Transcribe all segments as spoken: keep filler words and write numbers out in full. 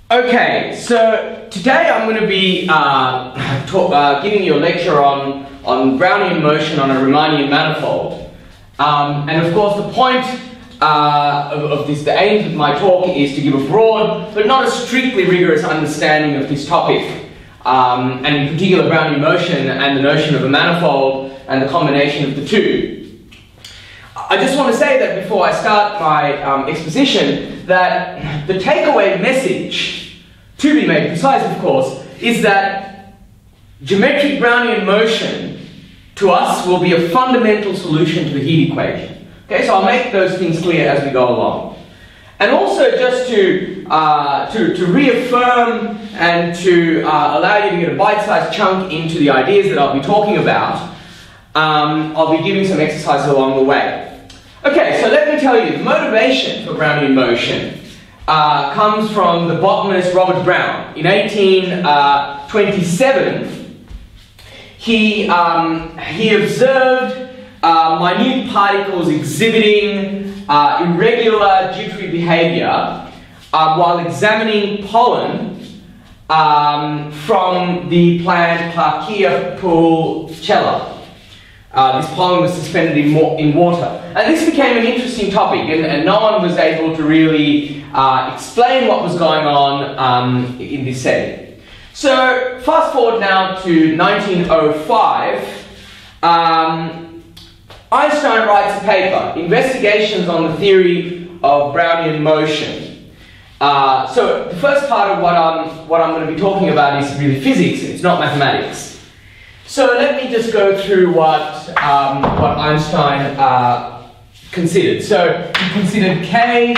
Okay, so today I'm going to be uh, talk, uh, giving you a lecture on, on Brownian motion on a Riemannian manifold. Um, and of course the point uh, of, of this, the aim of my talk is to give a broad, but not a strictly rigorous understanding of this topic. Um, and in particular Brownian motion and the notion of a manifold and the combination of the two. I just want to say that before I start my um, exposition, that the takeaway message, to be made precise of course, is that geometric Brownian motion to us will be a fundamental solution to the heat equation. Okay, so I'll make those things clear as we go along. And also just to, uh, to, to reaffirm and to uh, allow you to get a bite-sized chunk into the ideas that I'll be talking about, um, I'll be giving some exercises along the way. Okay, so let me tell you, the motivation for Brownian motion uh, comes from the botanist Robert Brown. In eighteen twenty-seven, he, um, he observed uh, minute particles exhibiting uh, irregular jittery behavior uh, while examining pollen um, from the plant Clarkia pulchella. Uh, this pollen was suspended in, in water. And this became an interesting topic, and, and no one was able to really uh, explain what was going on um, in this setting. So, fast forward now to nineteen oh five, um, Einstein writes a paper, Investigations on the Theory of Brownian Motion. Uh, so, the first part of what I'm, what I'm going to be talking about is really physics, it's not mathematics. So let me just go through what, um, what Einstein uh, considered. So he considered K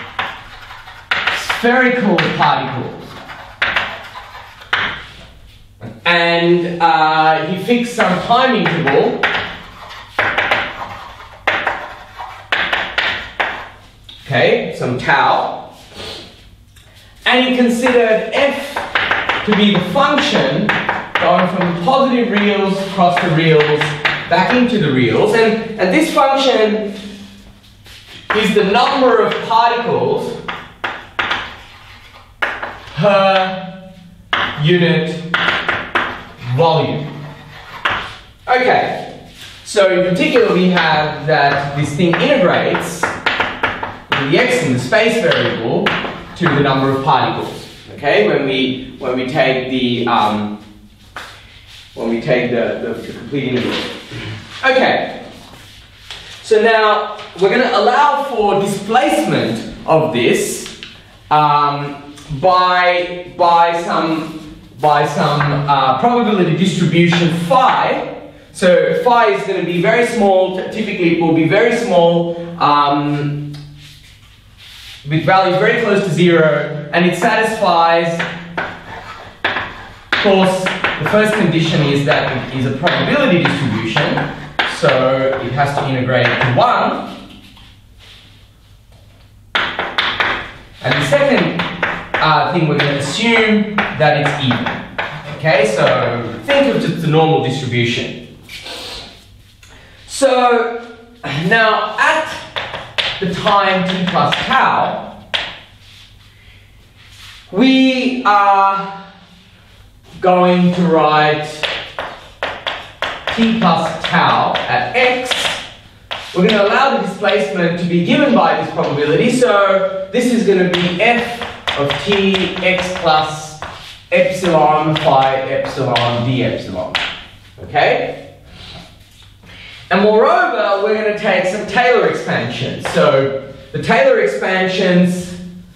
spherical particles. And uh, he fixed some time interval. Okay, some tau. And he considered F to be the function going from the positive reals across the reals back into the reals, and, and this function is the number of particles per unit volume. Okay, so in particular we have that this thing integrates the x in the space variable to the number of particles. Okay, when we when we take the um, when we take the, the, the complete integral. Okay, so now we're going to allow for displacement of this um, by, by some, by some uh, probability distribution phi. So phi is going to be very small, typically it will be very small, um, with values very close to zero, and it satisfies, of course, the first condition is that it is a probability distribution, so it has to integrate to one. And the second uh, thing, we're going to assume that it's even. Okay, so think of just the normal distribution. So now at the time t plus tau, we are going to write t plus tau at x. We're going to allow the displacement to be given by this probability, so this is going to be f of t x plus epsilon phi epsilon d epsilon. Okay? And moreover, we're going to take some Taylor expansions. So the Taylor expansions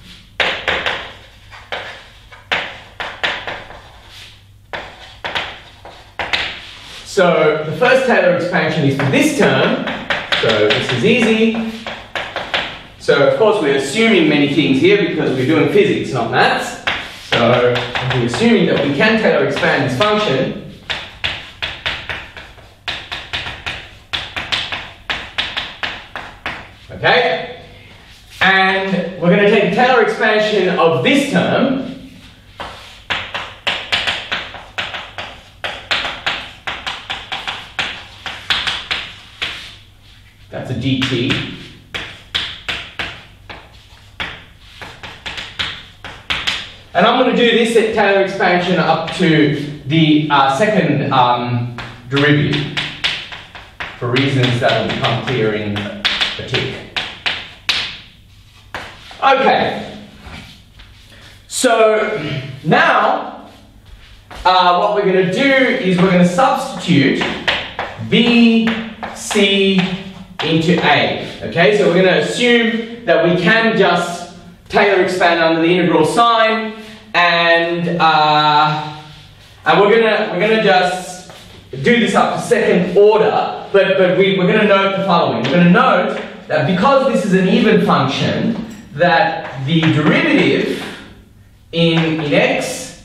So the first Taylor expansion is for this term, so this is easy. So of course we're assuming many things here because we're doing physics, not maths. So we're assuming that we can Taylor expand this function. Okay? And we're going to take the Taylor expansion of this term. That's a dt. And I'm going to do this at Taylor expansion up to the uh, second um, derivative for reasons that will become clear in a tick. Okay. So now uh, what we're going to do is we're going to substitute B, C into A. Okay, so we're going to assume that we can just Taylor expand under the integral sign, and uh, and we're gonna we're gonna just do this up to second order. But but we we're gonna note the following. We're gonna note that because this is an even function, that the derivative in in x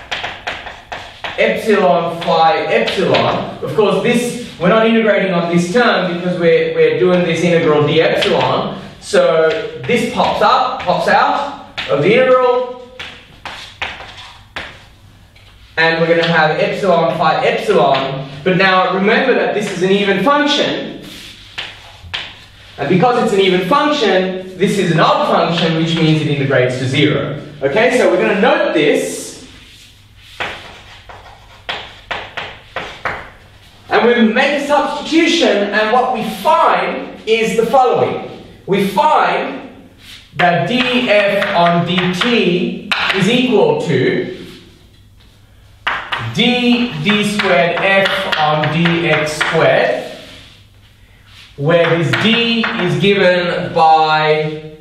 epsilon phi epsilon. Of course, this we're not integrating on this term because we're we're doing this integral d epsilon. So this pops up, pops out of the integral, and we're going to have epsilon phi epsilon. But now remember that this is an even function, and because it's an even function, this is an odd function, which means it integrates to zero. Okay, so we're going to note this, and we make a substitution, and what we find is the following. We find that df on dt is equal to d d squared f on dx squared, where this d is given by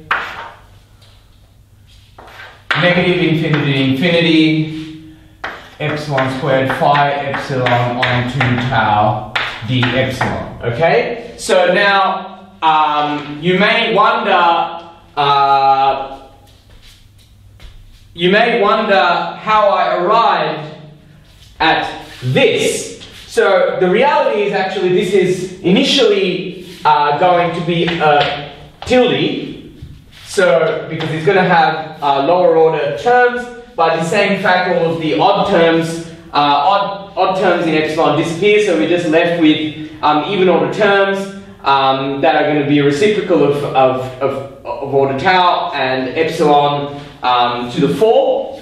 negative infinity infinity epsilon squared phi epsilon on two tau d epsilon. Okay? So now Um, you may wonder, uh, you may wonder how I arrived at this. So the reality is actually this is initially uh, going to be a tilde, so because it's going to have uh, lower order terms. By the same fact, all of the odd terms, uh, odd, odd terms in epsilon disappear, so we're just left with um, even order terms. Um, that are going to be reciprocal of, of, of, of order tau and epsilon um, to the four.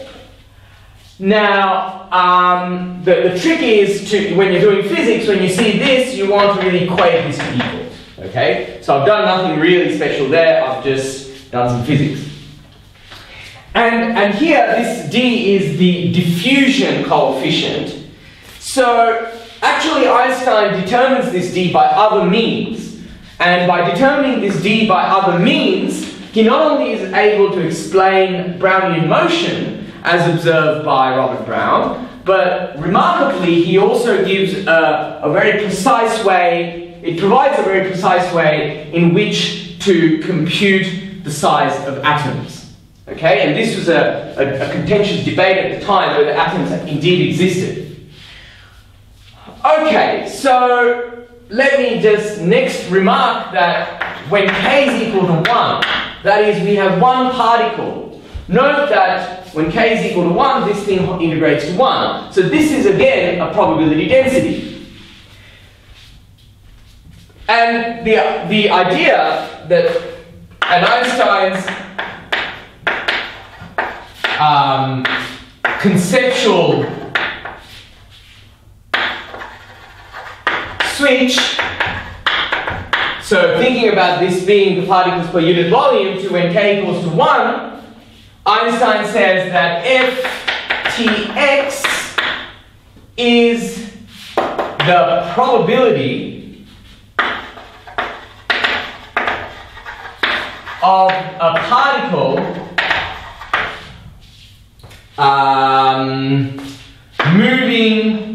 Now, um, the, the trick is to, when you're doing physics, when you see this, you want to really equate this to equals. Okay? So I've done nothing really special there, I've just done some physics. And, and here, this d is the diffusion coefficient. So, actually Einstein determines this d by other means. And by determining this d by other means, he not only is able to explain Brownian motion as observed by Robert Brown, but remarkably he also gives a, a very precise way, it provides a very precise way in which to compute the size of atoms. Okay, and this was a, a, a contentious debate at the time whether atoms indeed existed. Okay, so let me just next remark that when k is equal to one, that is, we have one particle. Note that when k is equal to one, this thing integrates to one. So this is again a probability density. And the, the idea that an Einstein's um, conceptual switch, so thinking about this being the particles per unit volume to when k equals to one, Einstein says that F T X is the probability of a particle um, moving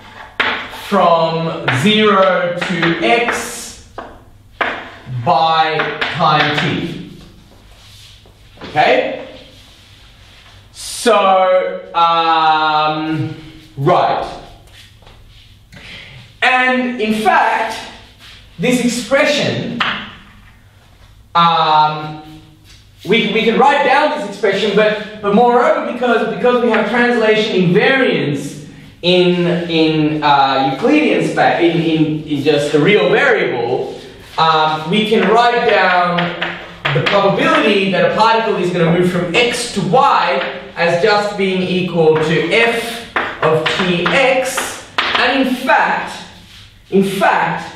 from zero to x by time t. Okay? So, um, right. And in fact, this expression, um, we, we can write down this expression, but, but moreover, because, because we have translation invariance in, in uh, Euclidean space, in, in, in just the real variable, um, we can write down the probability that a particle is going to move from x to y as just being equal to f of tx, and in fact, in fact,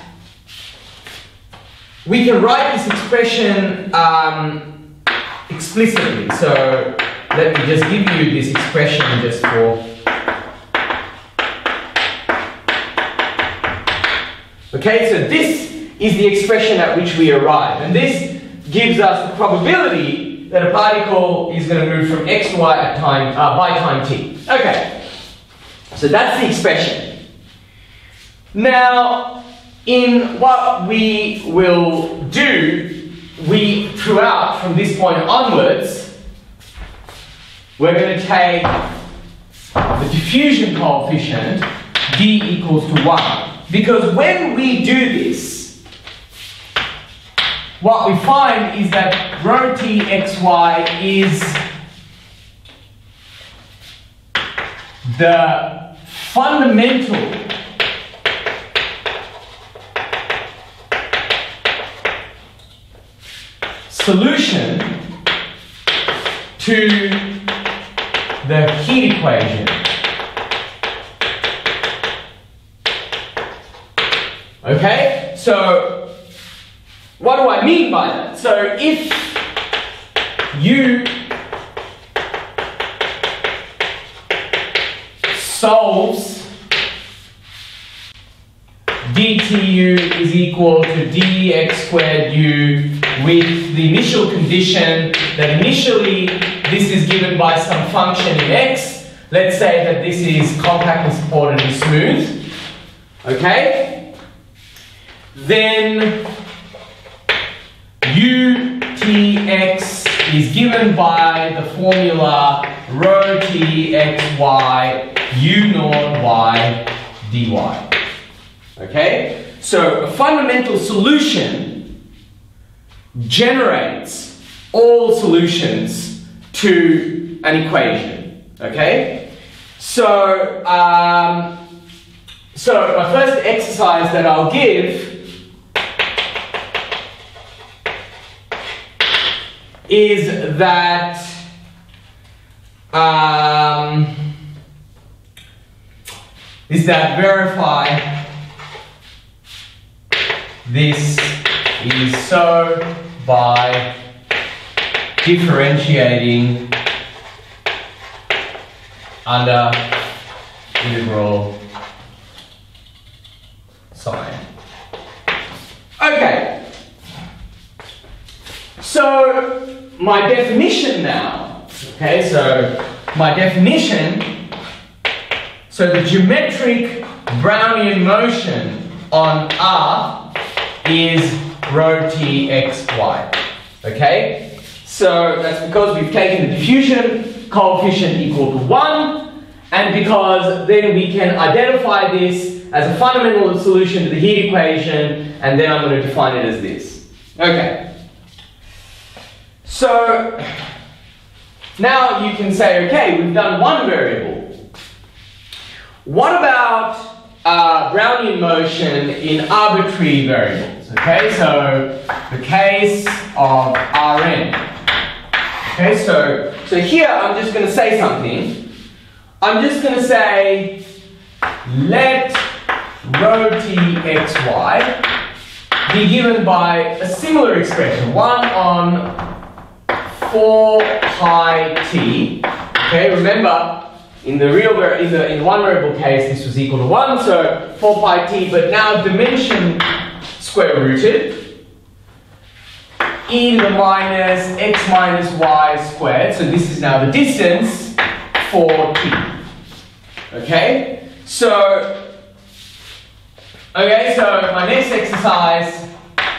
we can write this expression um, explicitly. So let me just give you this expression just for. Okay, so this is the expression at which we arrive, and this gives us the probability that a particle is going to move from x to y at time uh, by time t. Okay, so that's the expression. Now, in what we will do, we throughout from this point onwards, we're going to take the diffusion coefficient d equals to one. Because when we do this, what we find is that rho t xy is the fundamental solution to the heat equation. Okay, so what do I mean by that? So if you solves dtu is equal to dx squared u with the initial condition that initially this is given by some function in x, let's say that this is compact and supported and smooth, okay? Then utx is given by the formula rho txy u naught y dy. Okay? So a fundamental solution generates all solutions to an equation. Okay? So, um, so my first exercise that I'll give is that um, is that verify this is so by differentiating under integral sign. Okay. So my definition now, okay, so my definition, so the geometric Brownian motion on R is rho t xy, okay? So that's because we've taken the diffusion coefficient equal to one, and because then we can identify this as a fundamental solution to the heat equation, and then I'm going to define it as this. Okay. So now you can say, okay, we've done one variable. What about uh, Brownian motion in arbitrary variables? Okay, so the case of Rn. Okay, so so here I'm just going to say something. I'm just going to say let rho t xy be given by a similar expression, one on four pi t. Okay, remember in the real in the in one variable case this was equal to one, so four pi t, but now dimension square rooted e to the minus x minus y squared. So this is now the distance for t. Okay, so okay, so my next exercise,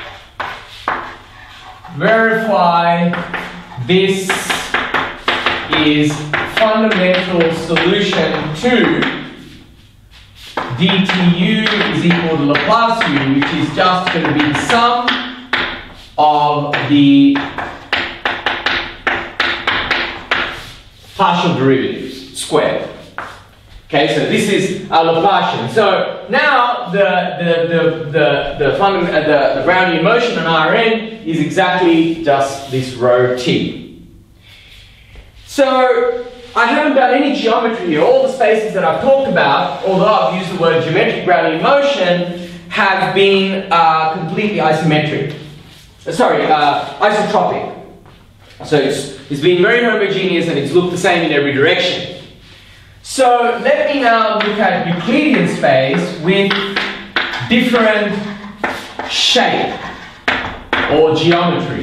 verify this is fundamental solution to dtu is equal to Laplace u, which is just going to be the sum of the partial derivatives squared. Okay, so this is a Laplacian. So now the the the the the, fundament, uh, the, the Brownian motion on Rn is exactly just this rho t. So I haven't done any geometry here. All the spaces that I've talked about, although I've used the word geometric Brownian motion, have been uh, completely isometric. Sorry, uh, isotropic. So it's, it's been very homogeneous and it's looked the same in every direction. So let me now look at Euclidean space with different shape or geometry.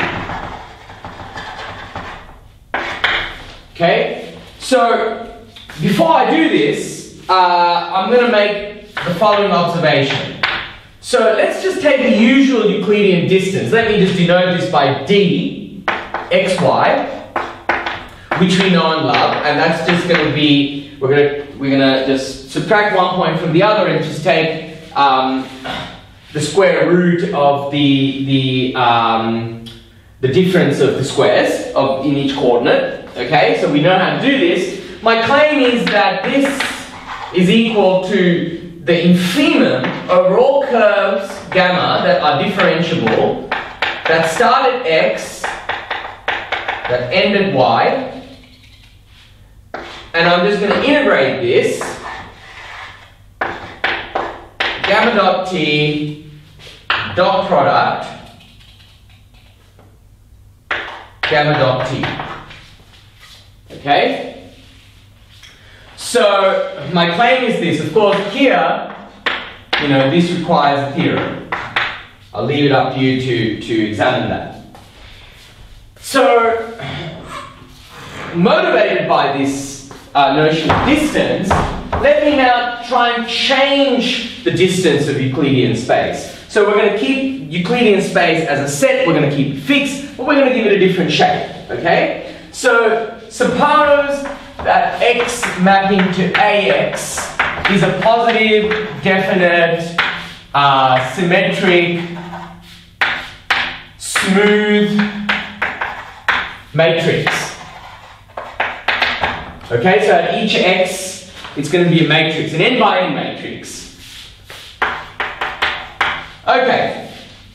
Okay? So before I do this, uh, I'm going to make the following observation. So let's just take the usual Euclidean distance. Let me just denote this by d, xy, which we know and love, and that's just going to be, we're going to we're going to just subtract one point from the other and just take um, the square root of the the um, the difference of the squares of in each coordinate. Okay, so we know how to do this. My claim is that this is equal to the infimum over all curves gamma that are differentiable, that start at x, that end at y, and I'm just going to integrate this gamma dot t dot product gamma dot t. Okay? So my claim is this. Of course, here, you know, this requires a theorem. I'll leave it up to you to, to examine that. So, motivated by this uh, notion of distance, let me now try and change the distance of Euclidean space. So we're going to keep Euclidean space as a set, we're going to keep it fixed, but we're going to give it a different shape. Okay? So suppose that x mapping to ax is a positive, definite, uh, symmetric, smooth matrix. Okay, so at each x, it's going to be a matrix, an n by n matrix. Okay.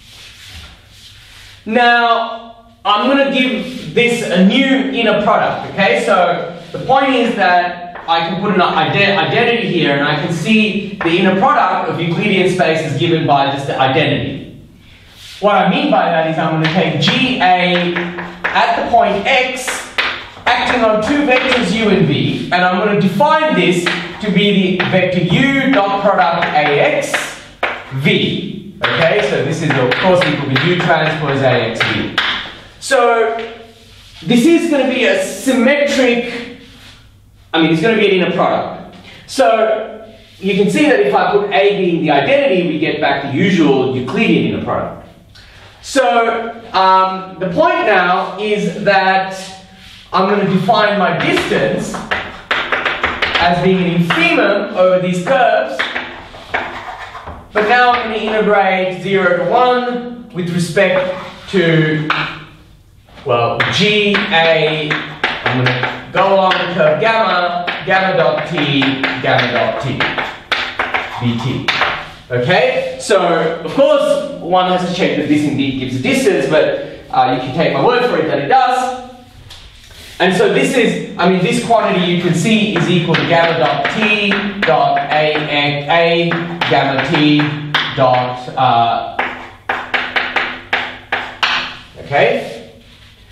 Now, I'm going to give this a new inner product. Okay, so the point is that I can put an ide- identity here, and I can see the inner product of Euclidean space is given by just the identity. What I mean by that is I'm going to take G A at the point x, acting on two vectors u and v, and I'm going to define this to be the vector u dot product ax v. Okay, so this is of course equal to u transpose ax v. So this is going to be a symmetric, I mean it's going to be an inner product. So you can see that if I put A being the identity, we get back the usual Euclidean inner product. So um, the point now is that I'm going to define my distance as being an infimum over these curves, but now I'm going to integrate zero to one with respect to, well, G A, I'm going to go along the curve gamma, gamma dot t, gamma dot t, bt. Okay, so of course one has to check that this indeed gives a distance, but uh, you can take my word for it that it does. And so this is, I mean, this quantity you can see is equal to gamma dot t dot a, a, a gamma t dot, uh, okay?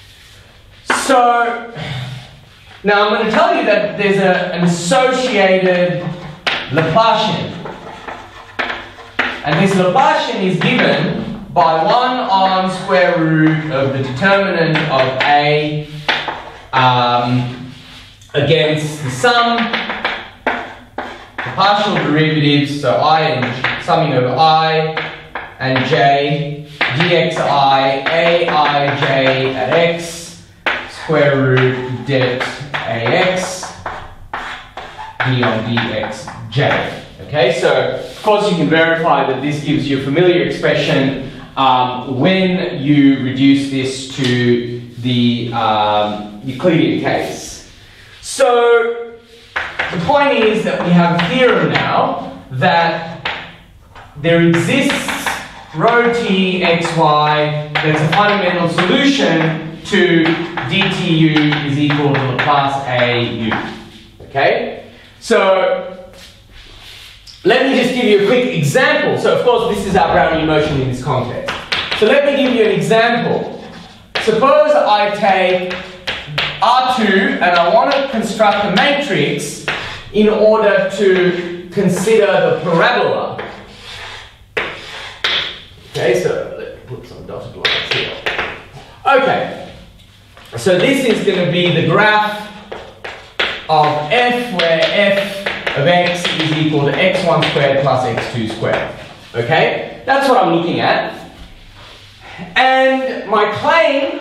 So, now I'm going to tell you that there's a, an associated Laplacian. And this Laplacian is given by one on square root of the determinant of A um, against the sum, the partial derivatives, so I and summing over I and j, dxi, aij at x, square root det ax, d on dxj. Okay, so of course you can verify that this gives you a familiar expression um, when you reduce this to the um, Euclidean case. So the point is that we have a theorem now that there exists rho t xy that's a fundamental solution to dtu is equal to Laplace a u. Okay? So, let me just give you a quick example. So, of course, this is our Brownian motion in this context. So, let me give you an example. Suppose I take R two and I want to construct a matrix in order to consider the parabola. Okay, so let's put some dotted lines here. Okay, so this is going to be the graph of f, where f of x is equal to x one squared plus x two squared. Okay, that's what I'm looking at. And my claim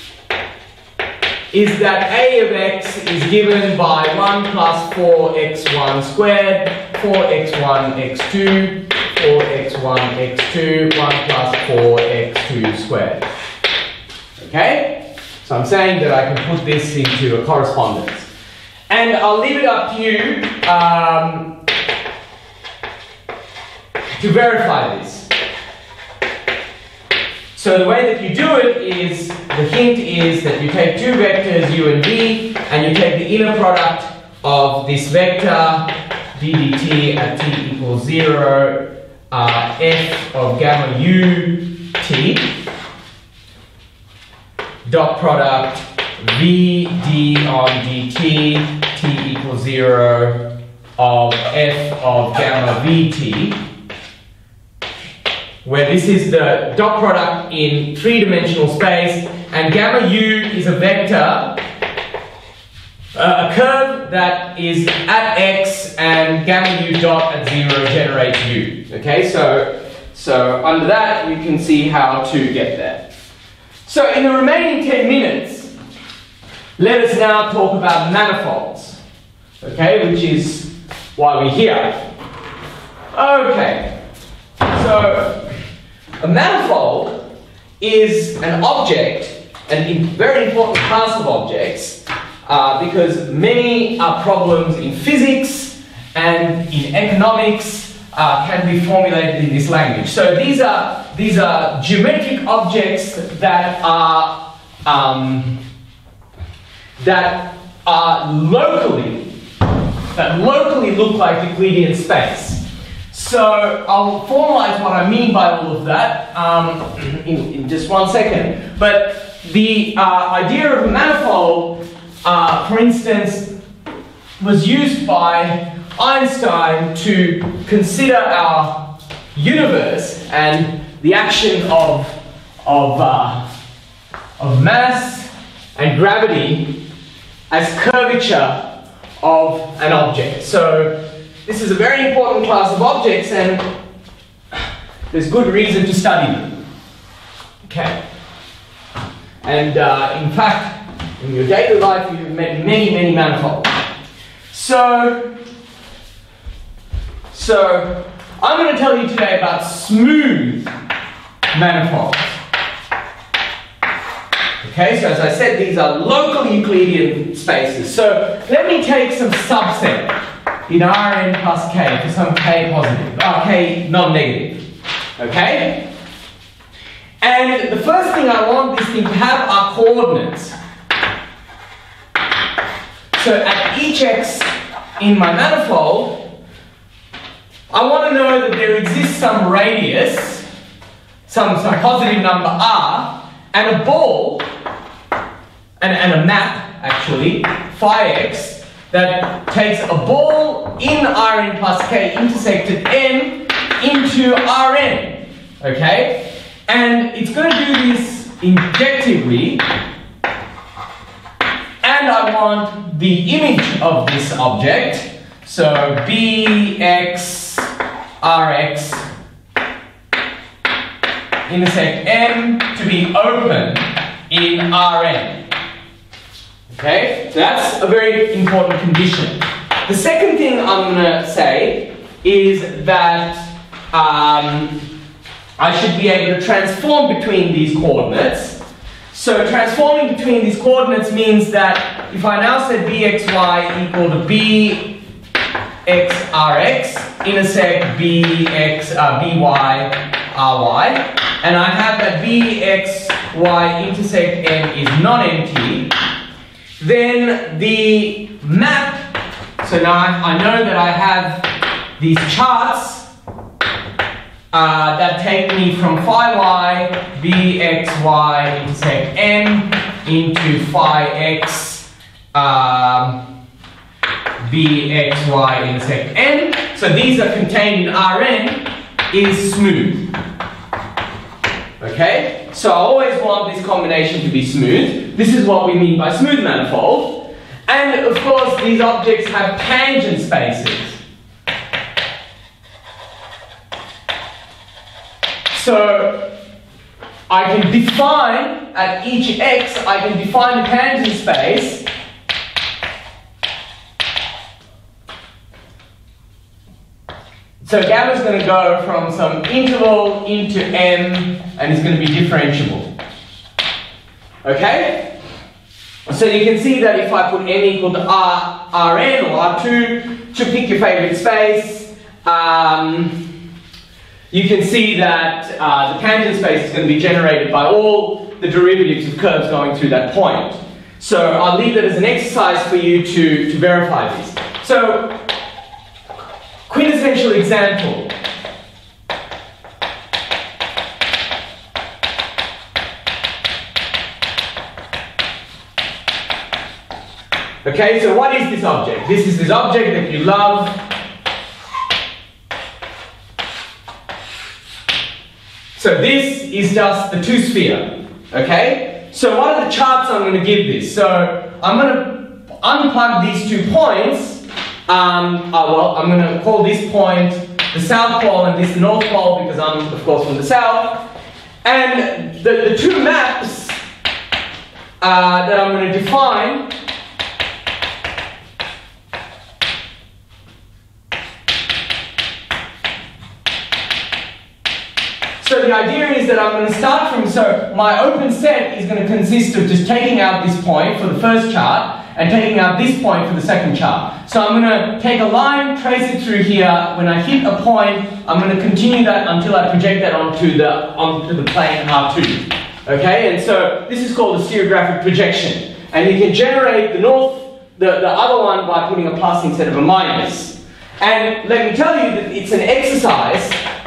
is that a of x is given by one plus four x one squared, four x one, x two, four x one, x two, one plus four x two squared. Okay? So I'm saying that I can put this into a correspondence. And I'll leave it up to you um, to verify this. So the way that you do it is, the hint is that you take two vectors u and v, and you take the inner product of this vector d dt at t equals zero, uh, f of gamma u t, dot product v d on dt t equals zero of f of gamma vt, where this is the dot product in three-dimensional space, and gamma u is a vector, uh, a curve that is at x, and gamma u dot at zero generates u. Okay, so, so under that you can see how to get there. So in the remaining ten minutes, let us now talk about manifolds, okay, which is why we're here. Okay, so a manifold is an object, a very important class of objects, uh, because many uh, problems in physics and in economics uh, can be formulated in this language. So these are these are geometric objects that are um, that are locally that locally look like Euclidean space. So I'll formalize what I mean by all of that um, in, in just one second. But the uh, idea of a manifold, uh, for instance, was used by Einstein to consider our universe and the action of, of, uh, of mass and gravity as curvature of an object. So this is a very important class of objects, and there's good reason to study them. Okay. And uh, in fact, in your daily life, you've met many, many manifolds. So, so I'm going to tell you today about smooth manifolds. Okay, so as I said, these are local Euclidean spaces. So let me take some subset in Rn plus k for some k positive, uh, k non-negative. Okay? And the first thing I want this thing to have are coordinates. So at each x in my manifold, I want to know that there exists some radius, some, some positive number r, and a ball, and, and a map actually, phi x, that takes a ball in Rn plus k intersected n into Rn, okay? And it's going to do this injectively, and I want the image of this object, so bx rx intersect n to be open in Rn. Okay, so that's a very important condition. The second thing I'm going to say is that um, I should be able to transform between these coordinates. So transforming between these coordinates means that if I now set bxy equal to bxrx intersect bx, uh, by ry, and I have that bxy intersect n is non-empty, then the map So now I, I know that I have these charts uh, that take me from phi y, bxy intersect n into phi x, um, bxy intersect n. So these are contained in Rn is smooth. Okay? So I always want this combination to be smooth. This is what we mean by smooth manifold. And of course these objects have tangent spaces. So I can define at each x, I can define a tangent space so gamma is going to go from some interval into m and it's going to be differentiable. Okay? So you can see that if I put n equal to R, Rn or R two, to pick your favorite space, um, you can see that uh, the tangent space is going to be generated by all the derivatives of curves going through that point. So I'll leave that as an exercise for you to, to verify this. So, quintessential example. Okay, so what is this object? This is this object that you love. So this is just the two-sphere. Okay? So what are the charts I'm going to give this? So I'm going to unplug these two points. Um, oh, well, I'm going to call this point the south pole and this the north pole because I'm, of course, from the south. And the, the two maps uh, that I'm going to define so the idea is that I'm going to start from, so my open set is going to consist of just taking out this point for the first chart and taking out this point for the second chart. So I'm going to take a line, trace it through here. When I hit a point, I'm going to continue that until I project that onto the, onto the plane R two. Okay, and so this is called a stereographic projection. And you can generate the north, the, the other one by putting a plus instead of a minus. And let me tell you that it's an exercise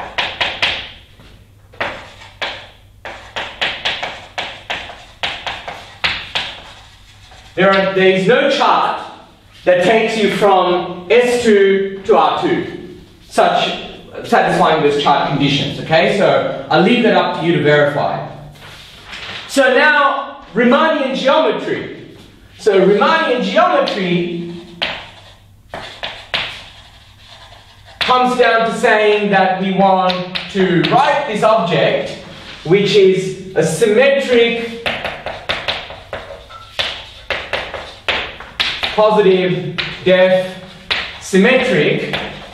There, are, there is no chart that takes you from S two to R two, such satisfying those chart conditions. Okay, so I'll leave that up to you to verify. So now Riemannian geometry. So Riemannian geometry comes down to saying that we want to write this object, which is a symmetric positive, def, symmetric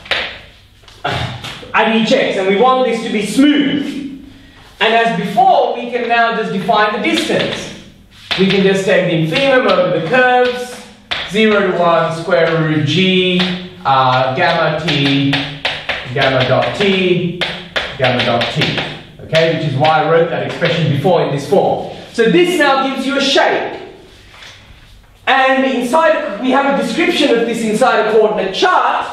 at each x, and we want this to be smooth. And as before, we can now just define the distance. We can just take the infimum over the curves, zero to one square root g, uh, gamma t, gamma dot t, gamma dot t. Okay, which is why I wrote that expression before in this form. So this now gives you a shape. And inside, we have a description of this inside a coordinate chart.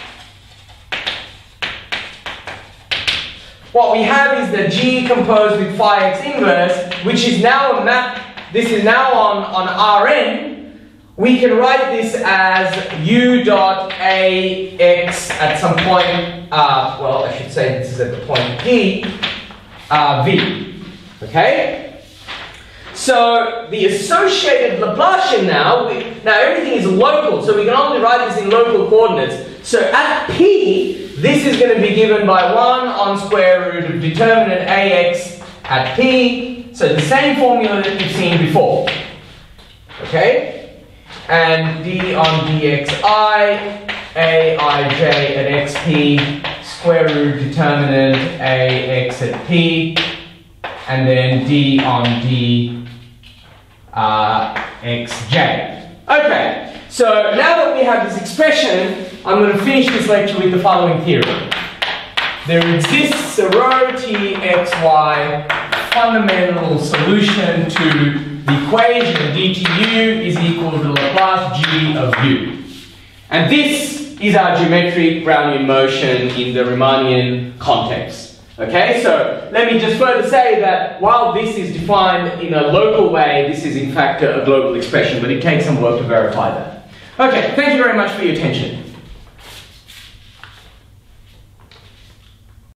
What we have is the G composed with phi x inverse, which is now a map. This is now on, on Rn. We can write this as u dot a x at some point, uh, well, I should say this is at the point D, uh, v. Okay? So the associated Laplacian now, we, now everything is local, so we can only write this in local coordinates. So at P, this is going to be given by one on square root of determinant Ax at P. So the same formula that you've seen before. Okay? And D on dxi, Aij at xp, square root determinant Ax at P, and then D on D Uh, xj. Okay, so now that we have this expression, I'm going to finish this lecture with the following theorem. There exists a rho t xy fundamental solution to the equation of dtu is equal to Laplace g of u. And this is our geometric Brownian motion in the Riemannian context. Okay, so let me just further say that while this is defined in a local way, this is in fact a global expression, but it takes some work to verify that. Okay, thank you very much for your attention.